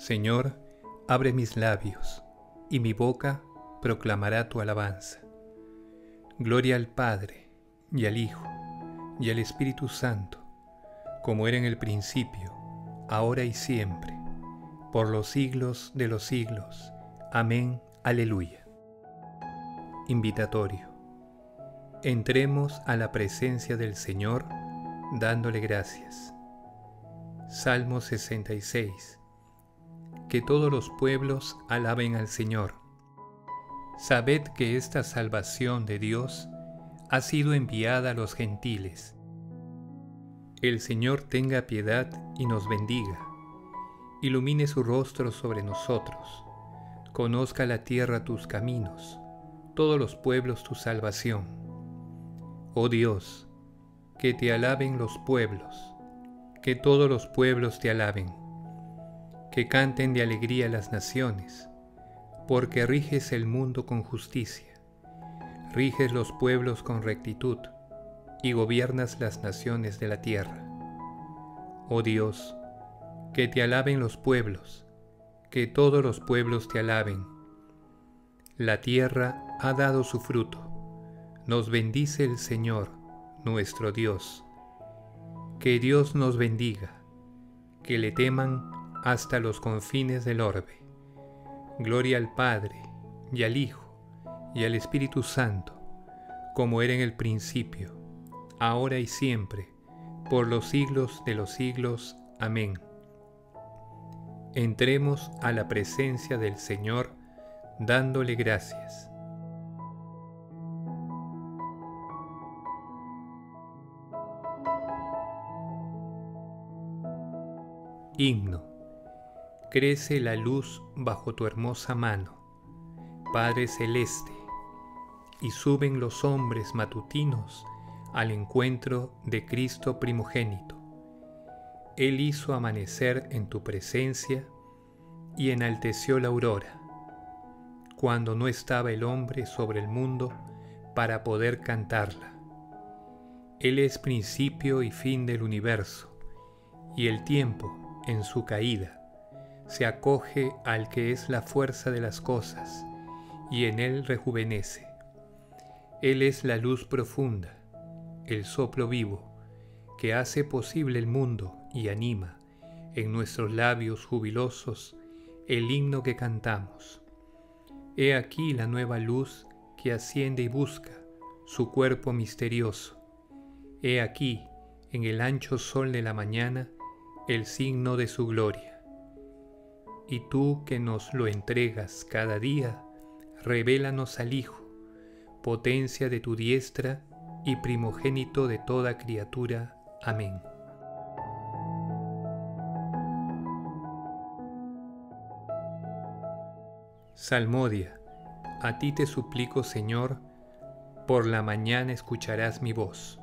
Señor, abre mis labios, y mi boca proclamará tu alabanza. Gloria al Padre, y al Hijo, y al Espíritu Santo, como era en el principio, ahora y siempre, por los siglos de los siglos. Amén. Aleluya. Invitatorio. Entremos a la presencia del Señor, dándole gracias. Salmo 66. Que todos los pueblos alaben al Señor. Sabed que esta salvación de Dios ha sido enviada a los gentiles. El Señor tenga piedad y nos bendiga. Ilumine su rostro sobre nosotros. Conozca la tierra tus caminos, todos los pueblos tu salvación. Oh Dios, que te alaben los pueblos, que todos los pueblos te alaben. Que canten de alegría las naciones, porque riges el mundo con justicia, riges los pueblos con rectitud, y gobiernas las naciones de la tierra. Oh Dios, que te alaben los pueblos, que todos los pueblos te alaben. La tierra ha dado su fruto, nos bendice el Señor, nuestro Dios. Que Dios nos bendiga, que le teman hasta los confines del orbe. Gloria al Padre, y al Hijo, y al Espíritu Santo, como era en el principio, ahora y siempre, por los siglos de los siglos. Amén. Entremos a la presencia del Señor, dándole gracias. Himno. Crece la luz bajo tu hermosa mano, Padre Celeste, y suben los hombres matutinos al encuentro de Cristo primogénito. Él hizo amanecer en tu presencia y enalteció la aurora, cuando no estaba el hombre sobre el mundo para poder cantarla. Él es principio y fin del universo, y el tiempo, en su caída, se acoge al que es la fuerza de las cosas, y en él rejuvenece. Él es la luz profunda, el soplo vivo, que hace posible el mundo y anima en nuestros labios jubilosos el himno que cantamos. He aquí la nueva luz que asciende y busca su cuerpo misterioso. He aquí, en el ancho sol de la mañana, el signo de su gloria. Y tú que nos lo entregas cada día, revélanos al Hijo, potencia de tu diestra y primogénito de toda criatura. Amén. Salmodia. A ti te suplico, Señor, por la mañana escucharás mi voz.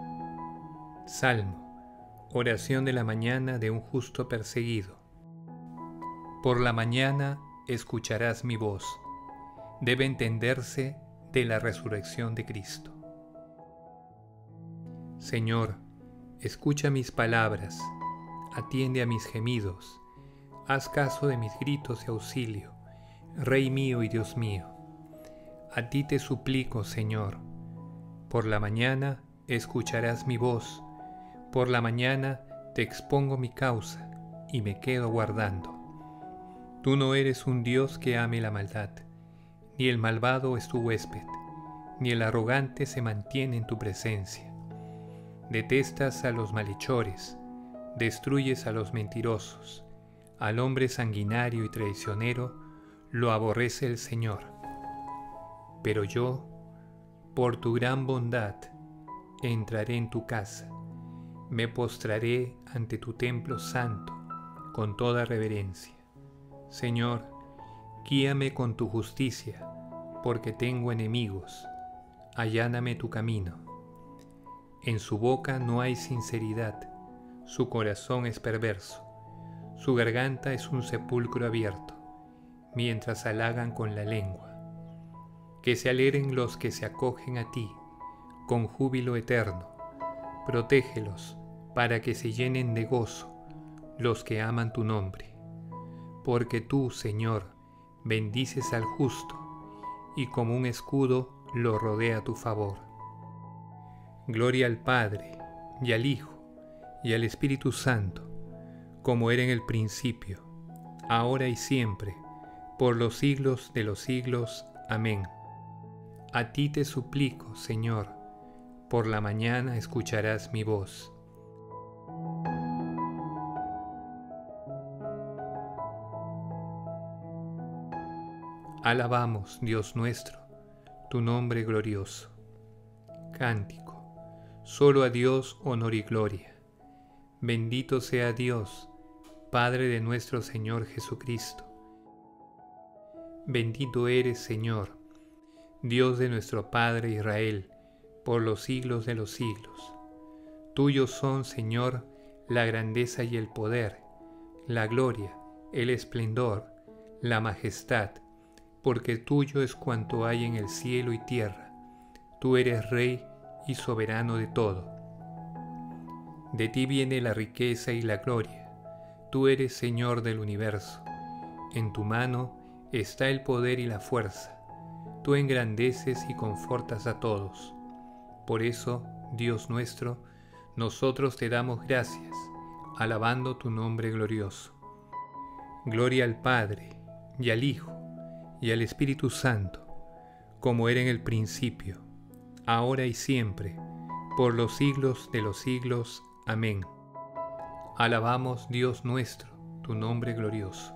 Salmo. Oración de la mañana de un justo perseguido. Por la mañana escucharás mi voz. Debe entenderse de la resurrección de Cristo. Señor, escucha mis palabras, atiende a mis gemidos, haz caso de mis gritos de auxilio, Rey mío y Dios mío. A ti te suplico, Señor, por la mañana escucharás mi voz, por la mañana te expongo mi causa y me quedo guardando. Tú no eres un Dios que ame la maldad, ni el malvado es tu huésped, ni el arrogante se mantiene en tu presencia. Detestas a los malhechores, destruyes a los mentirosos, al hombre sanguinario y traicionero lo aborrece el Señor. Pero yo, por tu gran bondad, entraré en tu casa, me postraré ante tu templo santo con toda reverencia. Señor, guíame con tu justicia, porque tengo enemigos, alláname tu camino. En su boca no hay sinceridad, su corazón es perverso, su garganta es un sepulcro abierto, mientras halagan con la lengua. Que se alegren los que se acogen a ti, con júbilo eterno. Protégelos, para que se llenen de gozo los que aman tu nombre. porque tú, Señor, bendices al justo, y como un escudo lo rodea tu favor. Gloria al Padre, y al Hijo, y al Espíritu Santo, como era en el principio, ahora y siempre, por los siglos de los siglos. Amén. A ti te suplico, Señor, por la mañana escucharás mi voz. Alabamos, Dios nuestro, tu nombre glorioso. Cántico. Solo a Dios honor y gloria. Bendito sea Dios, Padre de nuestro Señor Jesucristo. Bendito eres, Señor, Dios de nuestro Padre Israel, por los siglos de los siglos. Tuyos son, Señor, la grandeza y el poder, la gloria, el esplendor, la majestad, porque tuyo es cuanto hay en el cielo y tierra. Tú eres Rey y soberano de todo. De ti viene la riqueza y la gloria. Tú eres Señor del universo. En tu mano está el poder y la fuerza. Tú engrandeces y confortas a todos. Por eso, Dios nuestro, nosotros te damos gracias, alabando tu nombre glorioso. Gloria al Padre, y al Hijo, y al Espíritu Santo, como era en el principio, ahora y siempre, por los siglos de los siglos. Amén. Alabamos, Dios nuestro, tu nombre glorioso.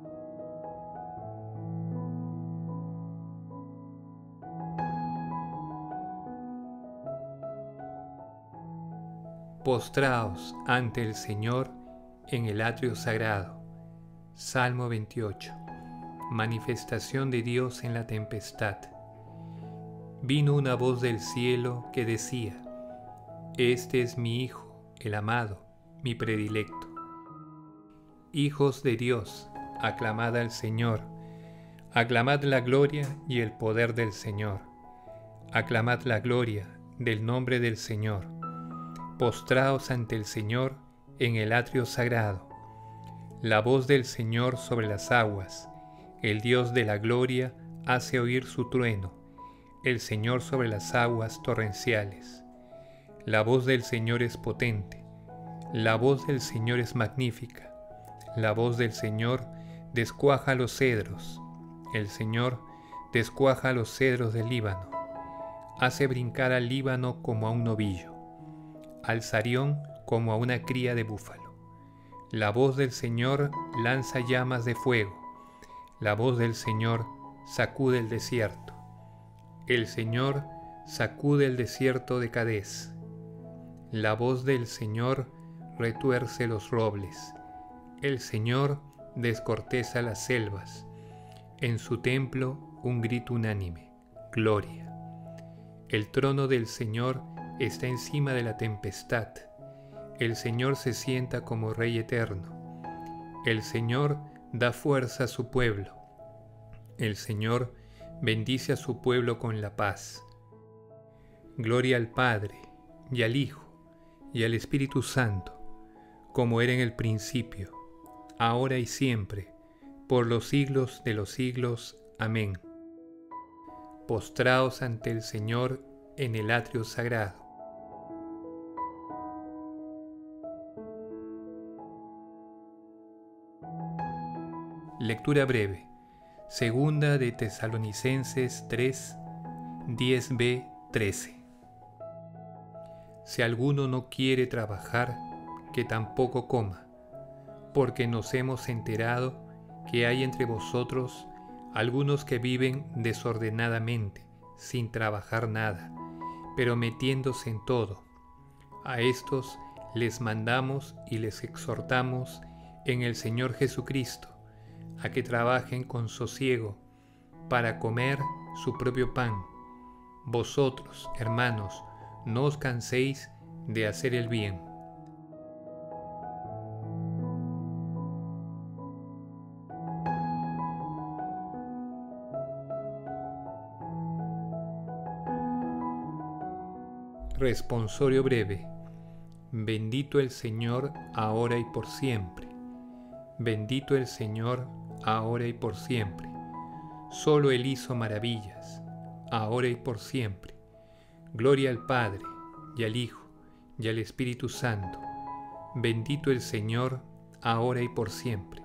Postraos ante el Señor en el atrio sagrado. Salmo 28. Manifestación de Dios en la tempestad. Vino una voz del cielo que decía: Este es mi Hijo, el amado, mi predilecto. Hijos de Dios, aclamad al Señor, aclamad la gloria y el poder del Señor, aclamad la gloria del nombre del Señor. Postraos ante el Señor en el atrio sagrado. La voz del Señor sobre las aguas, el Dios de la gloria hace oír su trueno, el Señor sobre las aguas torrenciales. La voz del Señor es potente, la voz del Señor es magnífica, la voz del Señor descuaja los cedros, el Señor descuaja los cedros del Líbano, hace brincar al Líbano como a un novillo, al Sarión como a una cría de búfalo. La voz del Señor lanza llamas de fuego, la voz del Señor sacude el desierto. El Señor sacude el desierto de Cadés. La voz del Señor retuerce los robles. El Señor descorteza las selvas. En su templo un grito unánime: Gloria. El trono del Señor está encima de la tempestad. El Señor se sienta como Rey eterno. El Señor da fuerza a su pueblo. El Señor bendice a su pueblo con la paz. Gloria al Padre, y al Hijo, y al Espíritu Santo, como era en el principio, ahora y siempre, por los siglos de los siglos. Amén. Postraos ante el Señor en el atrio sagrado. Lectura breve. Segunda de Tesalonicenses 3, 10b, 13. Si alguno no quiere trabajar, que tampoco coma, porque nos hemos enterado que hay entre vosotros algunos que viven desordenadamente, sin trabajar nada, pero metiéndose en todo. A estos les mandamos y les exhortamos en el Señor Jesucristo, a que trabajen con sosiego para comer su propio pan. Vosotros, hermanos, no os canséis de hacer el bien. Responsorio breve. Bendito el Señor ahora y por siempre. Bendito el Señor, ahora y por siempre. Solo Él hizo maravillas, ahora y por siempre. Gloria al Padre, y al Hijo, y al Espíritu Santo. Bendito el Señor, ahora y por siempre.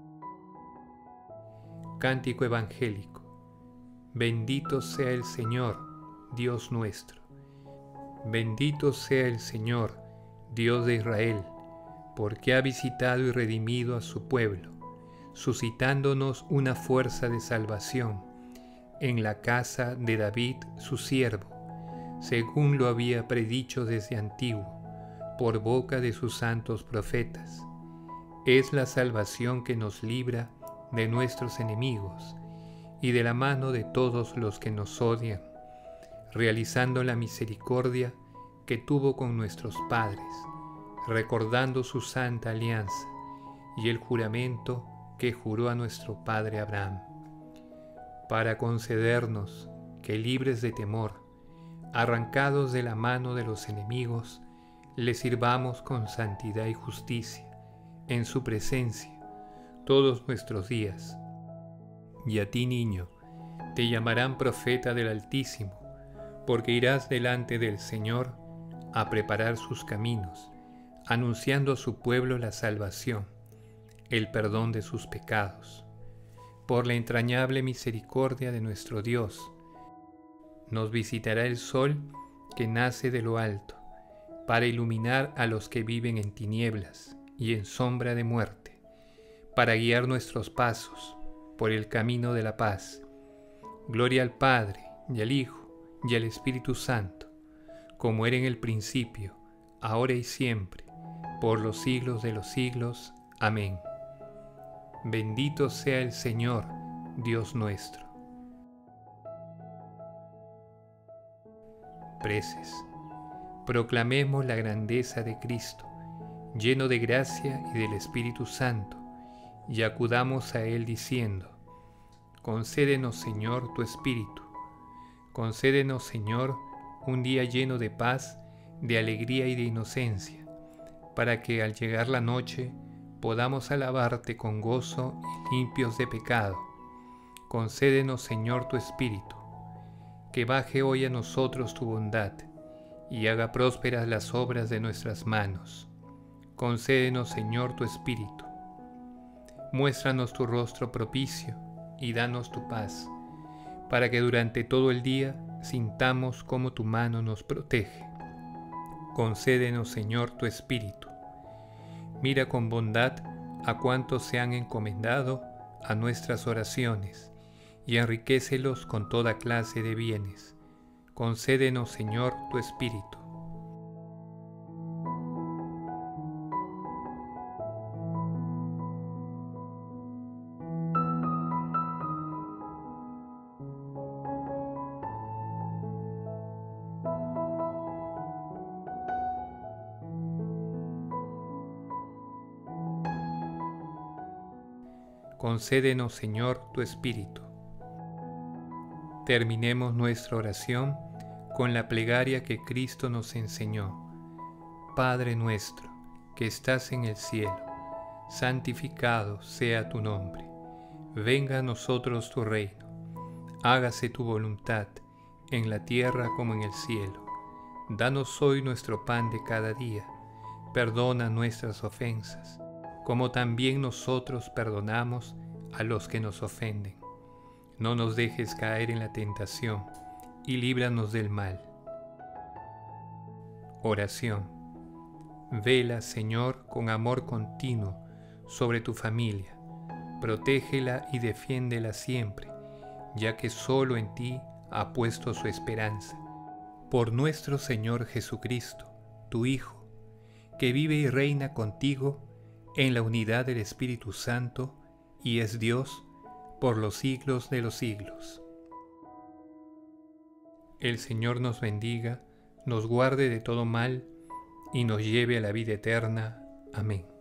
Cántico evangélico. Bendito sea el Señor, Dios nuestro. Bendito sea el Señor, Dios de Israel, porque ha visitado y redimido a su pueblo, suscitándonos una fuerza de salvación en la casa de David, su siervo, según lo había predicho desde antiguo, por boca de sus santos profetas. Es la salvación que nos libra de nuestros enemigos y de la mano de todos los que nos odian, realizando la misericordia que tuvo con nuestros padres, recordando su santa alianza y el juramento que juró a nuestro padre Abraham, para concedernos que, libres de temor, arrancados de la mano de los enemigos, le sirvamos con santidad y justicia en su presencia todos nuestros días. Y a ti, niño, te llamarán profeta del Altísimo, porque irás delante del Señor a preparar sus caminos, anunciando a su pueblo la salvación, el perdón de sus pecados. Por la entrañable misericordia de nuestro Dios, nos visitará el sol que nace de lo alto, para iluminar a los que viven en tinieblas y en sombra de muerte, para guiar nuestros pasos por el camino de la paz. Gloria al Padre, y al Hijo, y al Espíritu Santo, como era en el principio, ahora y siempre, por los siglos de los siglos. Amén. Bendito sea el Señor, Dios nuestro. Preces. Proclamemos la grandeza de Cristo, lleno de gracia y del Espíritu Santo, y acudamos a Él diciendo: concédenos, Señor, tu Espíritu. Concédenos, Señor, un día lleno de paz, de alegría y de inocencia, para que al llegar la noche podamos alabarte con gozo y limpios de pecado. Concédenos, Señor, tu Espíritu. Que baje hoy a nosotros tu bondad y haga prósperas las obras de nuestras manos. Concédenos, Señor, tu Espíritu. Muéstranos tu rostro propicio y danos tu paz, para que durante todo el día sintamos cómo tu mano nos protege. Concédenos, Señor, tu Espíritu. Mira con bondad a cuantos se han encomendado a nuestras oraciones y enriquécelos con toda clase de bienes. Concédenos, Señor, tu Espíritu. Concédenos, Señor, tu Espíritu. Terminemos nuestra oración con la plegaria que Cristo nos enseñó. Padre nuestro, que estás en el cielo, santificado sea tu nombre. Venga a nosotros tu reino. Hágase tu voluntad, en la tierra como en el cielo. Danos hoy nuestro pan de cada día. Perdona nuestras ofensas, como también nosotros perdonamos a los que nos ofenden. No nos dejes caer en la tentación, y líbranos del mal. Oración. Vela, Señor, con amor continuo sobre tu familia. Protégela y defiéndela siempre, ya que solo en ti ha puesto su esperanza. Por nuestro Señor Jesucristo, tu Hijo, que vive y reina contigo en la unidad del Espíritu Santo, y es Dios por los siglos de los siglos. El Señor nos bendiga, nos guarde de todo mal, y nos lleve a la vida eterna. Amén.